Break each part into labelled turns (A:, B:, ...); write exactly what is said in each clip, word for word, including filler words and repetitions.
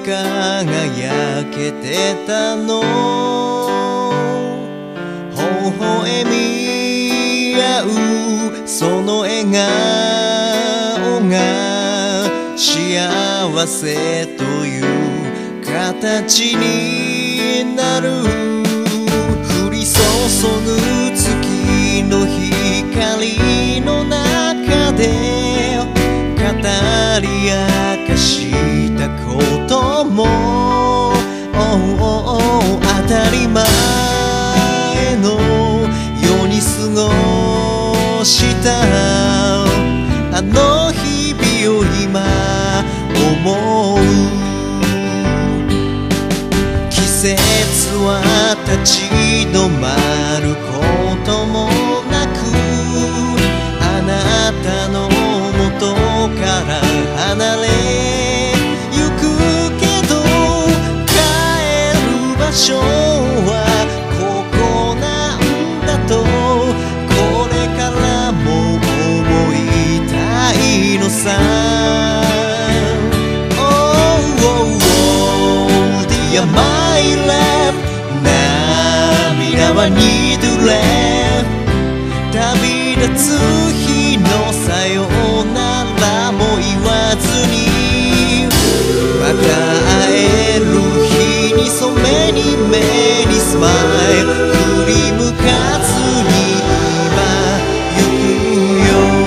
A: 輝けてたの。微笑み合うその笑顔が幸せという形になる。降り注ぐ月の光の中で語り明かしたことも、oh, oh, oh, 当たり前のように過ごしたあの日々を今思う。季節は立ち止まることもなく、あなたの元から離れゆくけど、帰る場所はここなんだと、これからも思いたいのさ。 Oh, oh, oh, dear my love、 涙は二度れ旅立つ日のさよならも言わずに、また会える日に染めに目にスマイル、振り向かずに今行くよ。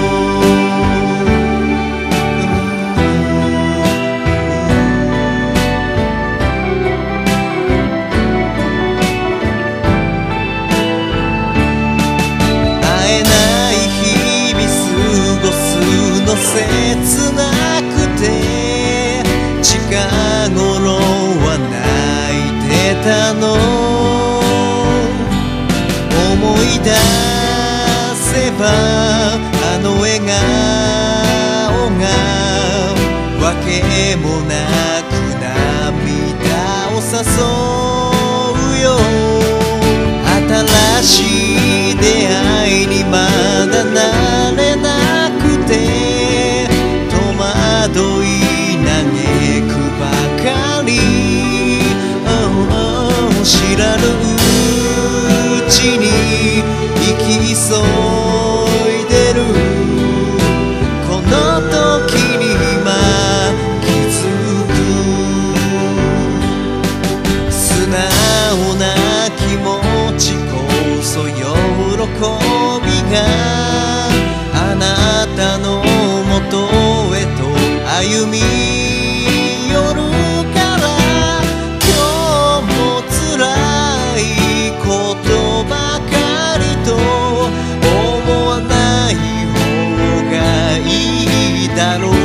A: 会えない日々過ごすの切なくて、近頃は泣いてたの。思い出せばあの笑顔がわけもなく涙を誘うよ。新しい出会いにまだ慣れなくて、戸惑い嘆くばかり、oh, oh, 知らぬうちに生き急いでる。この時に今気づく、素直な気持ちこそ喜びが、あなたのもとへと歩み寄るから、今日も辛いことばかりと思わない方がいいだろう。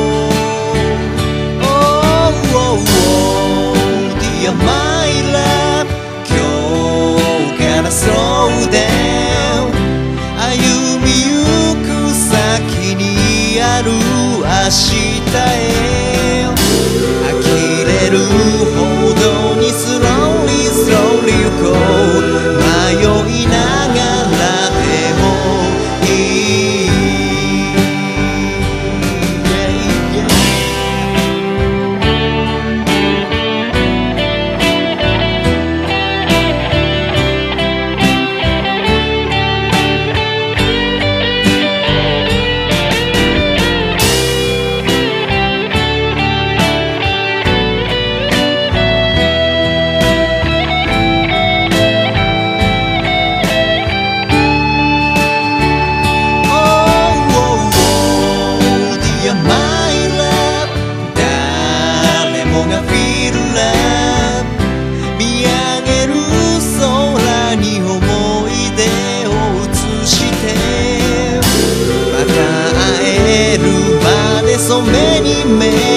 A: Oh, oh, oh, dear my love、 今日から slow down、 歩みゆく先にある明日へ、呆れるほどに slowly slowly 行こう。迷いながらでもいい。染めに目